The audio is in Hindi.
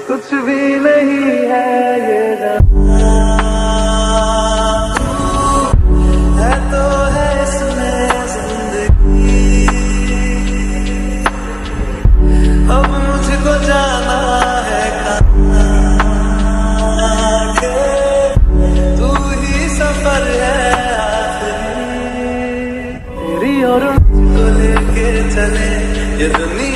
कुछ भी नहीं है ये जहां, है तो है इसमें जिंदगी। अब मुझको जाना है कहाँ के, तू ही सफर है आखिरी। तेरी और मुझको लेके चले ये दुनिया।